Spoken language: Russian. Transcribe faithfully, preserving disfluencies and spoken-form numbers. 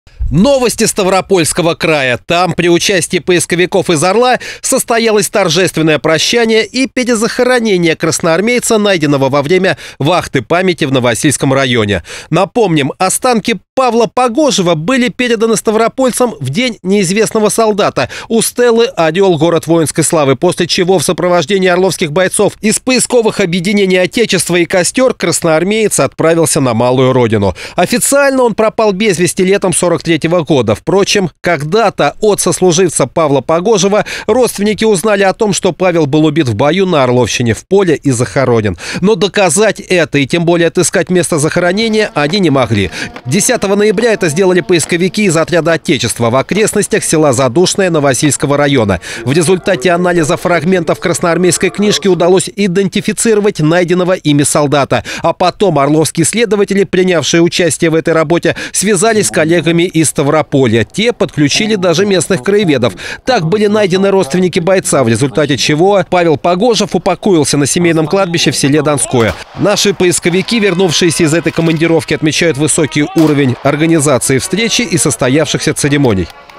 Новости Ставропольского края. Там при участии поисковиков из «Орла» состоялось торжественное прощание и перезахоронение красноармейца, найденного во время вахты памяти в Новосильском районе. Напомним, останки Павла Погожева были переданы ставропольцам в день неизвестного солдата у стелы «Орел. Город воинской славы», после чего в сопровождении орловских бойцов из поисковых объединений «Отечество» и «Костер» красноармеец отправился на малую родину. Официально он пропал без вести летом сорок третьего года. Впрочем, когда-то от сослуживца Павла Погожева родственники узнали о том, что Павел был убит в бою на Орловщине в поле и захоронен. Но доказать это и тем более отыскать место захоронения они не могли. десятого ноября это сделали поисковики из отряда «Отечества» в окрестностях села Задушное Новосильского района. В результате анализа фрагментов красноармейской книжки удалось идентифицировать найденного ими солдата. А потом орловские следователи, принявшие участие в этой работе, связались с коллегами из Ставрополья. Те подключили даже местных краеведов. Так были найдены родственники бойца, в результате чего Павел Погожев упокоился на семейном кладбище в селе Донское. Наши поисковики, вернувшиеся из этой командировки, отмечают высокий уровень организации встречи и состоявшихся церемоний.